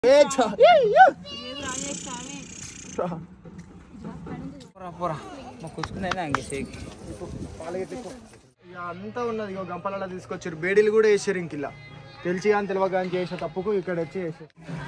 అంతా ఉన్నది గంపలలో తీసుకొచ్చారు. బేడీలు కూడా వేసారు. ఇంక ఇలా తెలిసి కానీ తెలియక కానీ చేసే తప్పుకు ఇక్కడ వచ్చి వేసారు.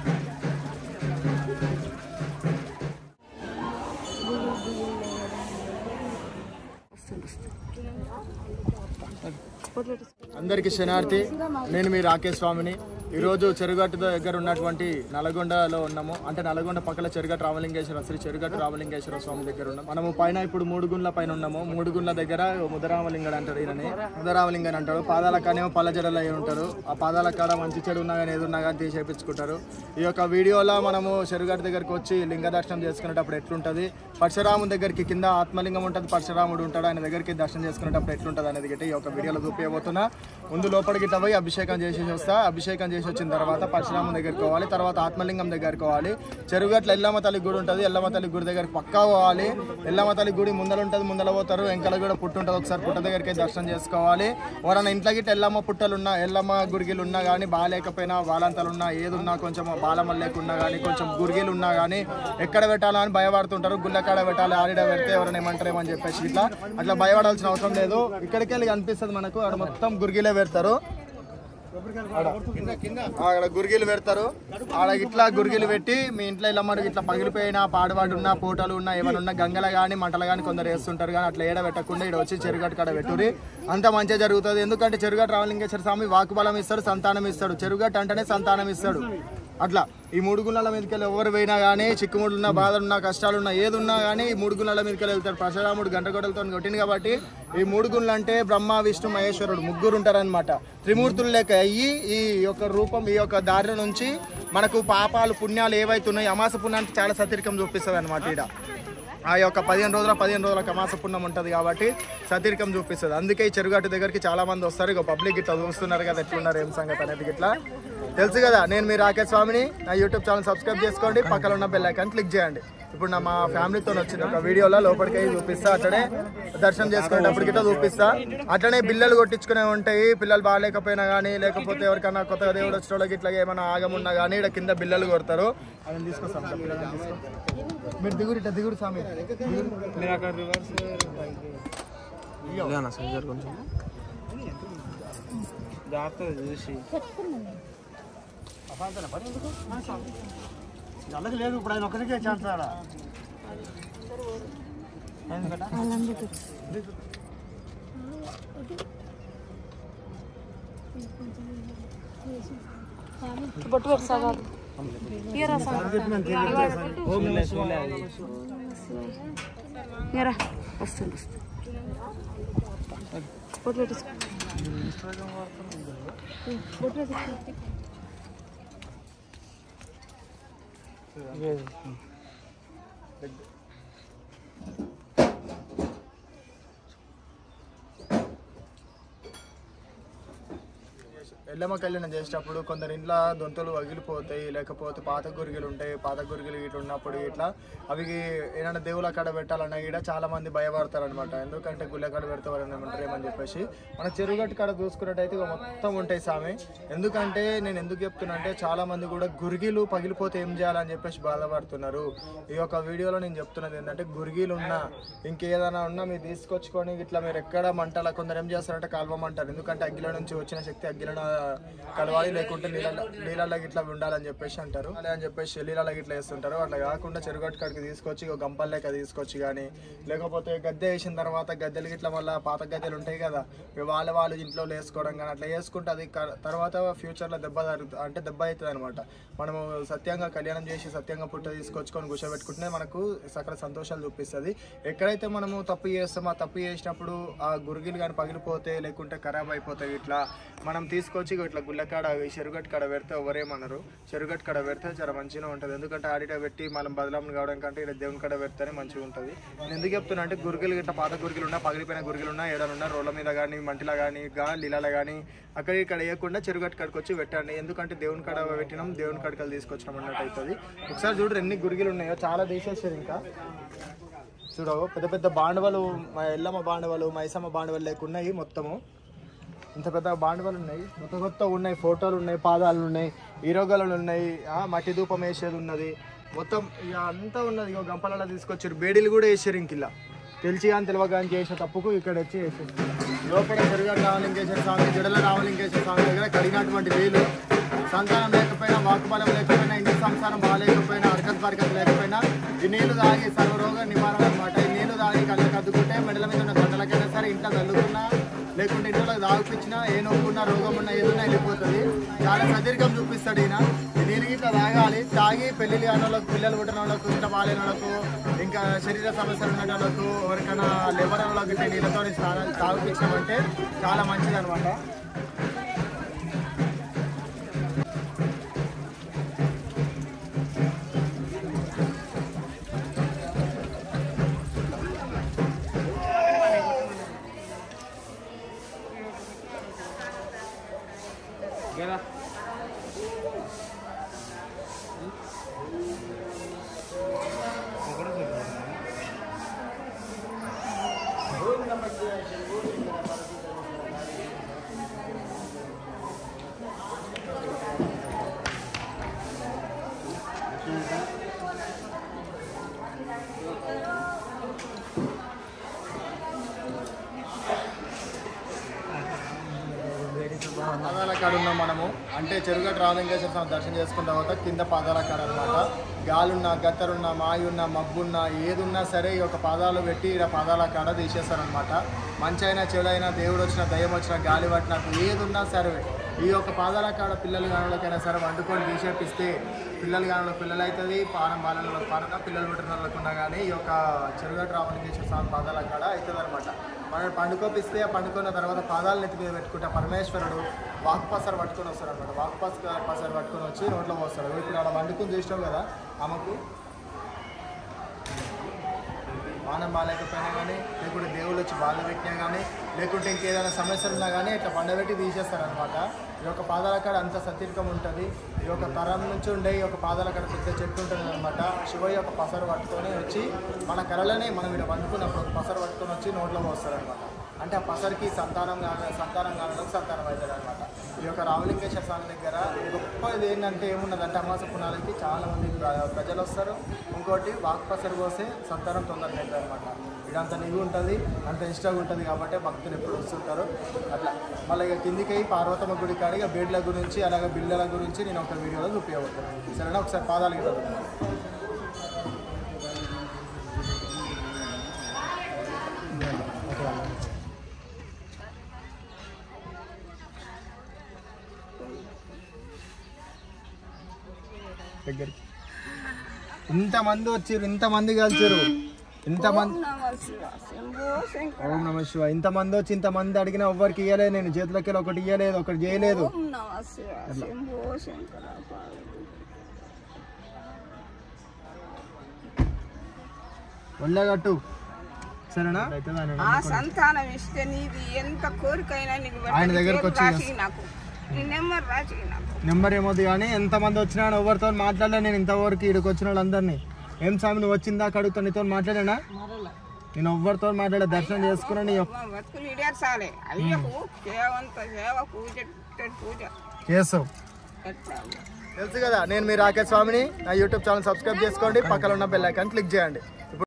అందరికి శనార్థి. నేను మీ రాకేష్ స్వామిని. ఈరోజు చెరుగట్టు దగ్గర ఉన్నటువంటి నల్గొండలో ఉన్నాము. అంటే నల్గొండ పక్కల చెరుగట్టు రామలింగేశ్వర శ్రీ చెరుగట్టు రామలింగేశ్వర స్వామి దగ్గర ఉన్నాం. మనము పైన ఇప్పుడు మూడుగుండ్ల పైన ఉన్నాము. మూడుగుండ్ల దగ్గర ముదరామలింగడు అంటారు. ఈయనని ముదరామలింగని అంటారు. పాదాల కానేమో పల్లజడలు అయి ఉంటారు. ఆ పాదాల కాడ మంచి చెడు ఉన్నా కానీ ఏది ఉన్నా కానీ తీసేపించుకుంటారు. ఈ యొక్క వీడియోలో మనము చెరుగట్టు దగ్గరికి వచ్చి లింగ దర్శనం చేసుకునేటప్పుడు ఎట్లుంటుంది, పరశురాముని దగ్గరికి కింద ఆత్మలింగం ఉంటుంది, పరశురాముడు ఉంటాడు, ఆయన దగ్గరికి దర్శనం చేసుకునేటప్పుడు ఎట్లుంటుంది అనేది గిట్టి ఈ యొక్క వీడియోలో చూపించబోతున్నా. ముందు లోపలికి ఇట్లా పోయి అభిషేకం చేసేసి వస్తా. అభిషేకం చేసి వచ్చిన తర్వాత పరశురాముని దగ్గరికి పోవాలి. తర్వాత ఆత్మలింగం దగ్గరికి పోవాలి. చెరుగట్ల ఎల్లమ్మ తల్లి గుడి ఉంటుంది. ఎల్లమ్మ తల్లి గుడి దగ్గరికి పక్కా పోవాలి. ఎల్లమ్మ తల్లి గుడి ముందర ఉంటుంది, ముందర పోతారు. వెంకల కూడా పుట్టు ఉంటుంది. ఒకసారి పుట్ట దగ్గరికి దర్శనం చేసుకోవాలి. ఎవరైనా ఇంట్లో గిట్ట ఎల్లమ్మ పుట్టలు ఉన్నా, ఎల్లమ్మ గురిగిలు ఉన్నా కానీ, బాగాలేకపోయినా, బాలంతలు ఉన్నా, ఏది ఉన్నా, కొంచెం బాలమల్ లేకున్నా కానీ, కొంచెం గురిగిలు ఉన్నా కానీ ఎక్కడ పెట్టాలో అని భయపడుతుంటారు. గుళ్ళకాడ పెట్టాలి, ఆడిడ పెడితే ఎవరైనా ఏమంటారేమని చెప్పేసి ఇట్లా అట్లా భయపడాల్సిన అవసరం లేదు. ఇక్కడికి వెళ్ళి కనిపిస్తుంది మనకు. అక్కడ మొత్తం గురిగిలే పెడతారు. అక్కడ గురిగిలు పెడతారు. ఆడ ఇట్లా గురిగిలు పెట్టి మీ ఇంట్లో ఇలా మరి ఇట్లా పగిలిపోయినా, పాడువాడు ఉన్నా, పూటలు ఉన్నా, ఏమైనా ఉన్నా, గంగలు కానీ మంటలు కానీ కొందరు వేస్తుంటారు. కానీ అట్లా ఏడ పెట్టకుండా ఇక్కడ వచ్చి చెరుగట్టు కాడ పెట్టుర్రి. అంత మంచిగా జరుగుతుంది. ఎందుకంటే చెరుగట్టు రామలింగేశ్వర స్వామి వాకుబలం ఇస్తాడు, సంతానం ఇస్తాడు. చెరుగట్టు అంటేనే సంతానం ఇస్తాడు. అట్లా ఈ మూడు గుళ్ళల మీదకి వెళ్ళి ఎవరు పోయినా కానీ, చిక్కుముడున్నా, బాధలున్నా, కష్టాలున్నా, ఏది ఉన్నా కానీ ఈ మూడు గుళ్ళల మీదకి వెళ్ళి వెళ్తారు. పరశురాముడు గంటగొడలతో కొట్టింది కాబట్టి ఈ మూడు గుళ్ళు అంటే బ్రహ్మ, విష్ణు, మహేశ్వరుడు ముగ్గురు ఉంటారనమాట. త్రిమూర్తులు లెక్క అయ్యి ఈ యొక్క రూపం, ఈ యొక్క దారి నుంచి మనకు పాపాలు పుణ్యాలు ఏవైతున్నాయి, అమాస పుణ్యానికి చాలా సతీరికం చూపిస్తుంది అనమాట. ఈడ ఆ యొక్క 15 రోజుల అమాస పుణ్యం ఉంటుంది కాబట్టి సతీరికం చూపిస్తుంది. అందుకే ఈ చెరుగట్టు దగ్గరికి చాలా మంది వస్తారు. ఇక పబ్లిక్ ఇట్లా చూస్తున్నారు కదా ఎట్లున్నారు, ఏం సంగతి అనేది ఇట్లా తెలుసు కదా. నేను మీ రాకేష్ స్వామిని. నా యూట్యూబ్ ఛానల్ సబ్స్క్రైబ్ చేసుకోండి, పక్కన ఉన్న బెల్ ఐకాన్ క్లిక్ చేయండి. ఇప్పుడు మా ఫ్యామిలీతో వచ్చిన ఒక వీడియోలో లోపలికి చూపిస్తా. అట్లనే దర్శనం చేసుకునేటప్పటికి ఇట్లా చూపిస్తా. అట్లనే బిల్లలు కొట్టించుకునే ఉంటాయి. పిల్లలు బాగాలేకపోయినా కానీ, లేకపోతే ఎవరికైనా కొత్తగా దేవుడు వచ్చిన వాళ్ళకి ఇట్లా ఏమైనా ఆగమున్నా కానీ ఇక్కడ కింద బిల్లలు కొడతారు. అది తీసుకొస్తాం. మీరు దిగురు, ఇట్లా దిగురు స్వామి. చూసి అలాగే లేదు. ఇప్పుడు ఆయన ఒకరికే ఛాన్స్ రాడా? ఎల్లమ్మ కళ్యాణం చేసేటప్పుడు కొందరు ఇంట్లో దొంతలు పగిలిపోతాయి, లేకపోతే పాత గురిగిలు ఉంటాయి. పాత గురిగిలు ఇట్లా ఉన్నప్పుడు ఇట్లా అవి ఏమైనా దేవుళ్ళ కాడ పెట్టాలన్నా కూడా చాలా మంది భయపడతారు అనమాట. ఎందుకంటే గుళ్ళ కాడ పెడితే వాళ్ళని ఏమంటారు ఏమని చెప్పేసి. మన చెరుగట్టు కాడ చూసుకున్నట్టయితే ఇక మొత్తం ఉంటాయి స్వామి. ఎందుకంటే నేను ఎందుకు చెప్తున్నా అంటే చాలా మంది కూడా గురిగిలు పగిలిపోతే ఏం చేయాలని చెప్పేసి బాధపడుతున్నారు. ఈ యొక్క వీడియోలో నేను చెప్తున్నది ఏంటంటే గురిగిలు ఉన్నా, ఇంకేదైనా ఉన్నా మీరు తీసుకొచ్చుకొని ఇట్లా మీరు ఎక్కడ మంటలా కొందరు ఏం చేస్తారంటే కాల్వమంటారు. ఎందుకంటే అగ్గిల నుంచి వచ్చిన శక్తి అగ్గిలను కలవాలి, లేకుంటే నీళ్ళకి ఇట్లా ఉండాలని చెప్పేసి అంటారు. అలా అని చెప్పేసి నీళ్ళకి ఇట్లా వేస్తుంటారు. అట్లా కాకుండా చెరుగట్టు కాడికి తీసుకొచ్చి గంపల్ లెక్క తీసుకొచ్చి కానీ, లేకపోతే గద్దె వేసిన తర్వాత గద్దెలకి ఇట్లా మళ్ళీ పాత గద్దెలు ఉంటాయి కదా, వాళ్ళు ఇంట్లో వేసుకోవడం కానీ అట్లా వేసుకుంటే అది తర్వాత ఫ్యూచర్లో దెబ్బ అవుతుంది అనమాట. మనము సత్యంగా కళ్యాణం చేసి సత్యంగా పుట్ట తీసుకొచ్చుకొని కూర్చోబెట్టుకుంటే మనకు సకల సంతోషాలు చూపిస్తుంది. ఎక్కడైతే మనము తప్పు చేస్తామో ఆ తప్పు చేసినప్పుడు ఆ గురిగిలు కానీ పగిలిపోతే, లేకుంటే ఖరాబ్ అయిపోతాయి, ఇట్లా మనం తీసుకొచ్చి ఇట్లా గుళ్ళకాడ చెరుగట్టు కాడ పెడితే ఎవరేమన్నారు. చెరుగట్టు కాడ పెడితే చాలా మంచిగా ఉంటుంది. ఎందుకంటే ఆడిట పెట్టి మనం బదలాం కావడం కంటే ఇక్కడ దేవుని కాడ పెడితేనే మంచిగా ఉంటుంది. నేను ఎందుకు చెప్తున్నా అంటే గురిగిలు ఇట్లా పాత గురిగిలు ఉన్నా, పగిలిపోయిన గురిగిలు ఉన్నా, ఏడనున్నా రోడ్ల మీద కానీ, మంటిలా కానీ, లీలాల కానీ అక్కడ ఇక్కడ వేయకుండా చెరుగట్టు కాడికి వచ్చి పెట్టండి. ఎందుకంటే దేవుని కాడ పెట్టినాం, దేవుని కాడికలు తీసుకొచ్చినాం అన్నట్టు అవుతుంది. ఒకసారి చూడరు ఎన్ని గురిగిలు ఉన్నాయో, చాలా తీసేసారు. ఇంకా చూడవు పెద్ద పెద్ద బాండవలు, ఎల్లమ్మ బాండవలు, మైసమ్మ బాండవలు లేకున్నాయి మొత్తము. ఇంత పెద్ద బాండవాలు ఉన్నాయి, కొత్త ఉన్నాయి, ఫోటోలు ఉన్నాయి, పాదాలు ఉన్నాయి, ఈరోగలు ఉన్నాయి, మట్టి ధూపం వేసేది ఉన్నది, మొత్తం ఇక అంతా ఉన్నది. ఇక గంపలలో తీసుకొచ్చారు, బేడీలు కూడా వేసారు. ఇంక ఇలా తెలిసి కానీ తెలియక కానీ చేసే తప్పుకు ఇక్కడ వచ్చి వేసేది. లోపల చెరుగట్టు రామలింగేశ్వర స్వామి, జడల రామలింగేశ్వర స్వామి దగ్గర కడిగినటువంటి వేలు, సంతానం లేకపోయినా, వాకుబలం లేకపోయినా, ఇంటి సంసారం బాగాలేకపోయినా, బరకత్ లేకపోయినా ఈ నీళ్లు తాగి సర్వరోగ నివారణ అనమాట. ఈ నీళ్లు తాగి కళ్ళకి అద్దుకుంటే మెడల మీద ఉన్న గంటలకైనా సరే, ఇంట్లో చల్లుకున్నా లేకుంటే ఇంట్లో తాగిపించినా, ఏ నొప్పున్నా రోగం ఉన్నా ఏదన్నా వెళ్ళిపోతుంది. చాలా సదీర్ఘం చూపిస్తాడు ఈయన. ఈ నీళ్ళు ఇట్లా తాగాలి. తాగి పెళ్ళిళ్ళు కాని వాళ్ళకు, పిల్లలు పుట్టిన వాళ్ళకు, ఇంత బాగాలేని వాళ్ళకు, ఇంకా శరీర సమస్యలు ఉన్న వాళ్ళకు, ఎవరికైనా లెవర్ వాళ్ళకి ఇట్లా నీళ్ళతో స్నానాలు తాగిపించామంటే చాలా మంచిది అనమాట. పాదాల కాడ ఉన్నాం మనము. అంటే చెరుగట్టు రామలింగేశ్వర స్వామి దర్శనం చేసుకున్న తర్వాత కింద పాదాల కాడ అనమాట. గాలున్నా, గత్తరున్నా, మాయున్నా, మబ్బున్నా, ఏదున్నా సరే ఈ యొక్క పాదాలు పెట్టి ఇలా పాదాల కాడ తీసేస్తారనమాట. మంచి అయినా చెడైనా, దేవుడు వచ్చినా, దయ్యం వచ్చినా, గాలి పట్టినా, ఏదున్నా సరే ఈ యొక్క పాదాల కాడ పిల్లలు కానులకైనా సరే వండుకొని తీసేపిస్తే పిల్లలు కానుల పిల్లలు అవుతుంది, పానం బాలలో పాలన, పిల్లలు పుట్టిన వాళ్ళకున్నా కానీ ఈ యొక్క చెరుగట్టు రామలింగేశ్వర స్వామి పాదాల కాడ అవుతుంది అనమాట. మనం పండుకోపిస్తే ఆ పండుకున్న తర్వాత పాదాలు నెత్తి మీద పెట్టుకుంటే పరమేశ్వరుడు వాక్పసరు పట్టుకొని వస్తాడు అనమాట. వాక్పసరు పట్టుకొని వచ్చి రోడ్లో పోస్తాడు. ఇప్పుడు అలా వండుకొని చేసినాం కదా, ఆమెకు మానం బాగాలేకపోయినా కానీ, లేకుంటే దేవుళ్ళు వచ్చి బాధ పెట్టినా కానీ, లేకుంటే ఇంకేదైనా సమస్యలు ఉన్నా కానీ ఇట్లా పండబెట్టి తీసేస్తారనమాట. ఈ యొక్క పాదాల కాడ అంత సతీర్ఘం ఉంటుంది. ఈ యొక్క తరం నుంచి ఉండే ఈ యొక్క పాదాల కాడ పెద్ద చెట్టు ఉంటుంది అనమాట. శివయ్య యొక్క పసరు పట్టుకొని వచ్చి మన కళలనే మనం ఇక్కడ వండుకున్నప్పుడు పసరు పట్టుకొని వచ్చి నోట్లో పోస్తారనమాట. అంటే ఆ పసరికి సంతానం కావడానికి సంతానం అవుతుంది అనమాట. ఈ యొక్క రామలింగేశ్వర స్వామి దగ్గర గొప్పది ఏంటంటే ఏమున్నదంటే అమాస పుణ్యాలకి చాలామంది ప్రజలు వస్తారు. ఇంకోటి వాక్పసరు పోస్తే సంతానం తొందరగా అవుతుంది అనమాట. ఇదంత నిగు ఉంటుంది, అంత ఇష్టంగా ఉంటుంది కాబట్టి భక్తులు ఎప్పుడు వస్తుంటారు. అట్లా మళ్ళీ ఇక కిందికి పార్వతమ్మ గుడి కాడిగా బేడ్ల గురించి అలాగే బిళ్ళల గురించి నేను ఒక వీడియోలో చూపించబోతున్నాను. సరేనా? ఒకసారి పాదాలు గిట్ట దగ్గరికి ఇంతమంది వచ్చారు, ఇంతమంది కలిసారు, ఇంతమంది. ఓం నమ శివ. ఇంతమంది వచ్చి ఇంతమంది అడిగినా ఎవ్వరికి ఇవ్వలేదు, నేను చేతులకి ఒకటి ఇవ్వలేదు, ఒకటి చేయలేదు. ఒళ్ళగట్టు సరేనా? సంతానం ఇస్తే నీది ఎంత కోరికైనా ఆయన దగ్గరకు వచ్చి నెంబర్ ఏమవుతుంది కానీ ఎంతమంది వచ్చినా ఎవరితో మాట్లాడలే. నేను ఇంతవరకు ఇక్కడికి వచ్చిన వాళ్ళందరినీ ఏం స్వామి నువ్వు వచ్చిందా అడుగుతా, నీతో మాట్లాడానా? నేను ఎవరితో మాట్లాడే దర్శనం చేసుకున్నా. చేస్తావు తెలుసు కదా. నేను మీ రాకేష్ స్వామిని. నా యూట్యూబ్ ఛానల్ సబ్స్క్రైబ్ చేసుకోండి, పక్కన ఉన్న బెల్ ఐకాన్ క్లిక్ చేయండి.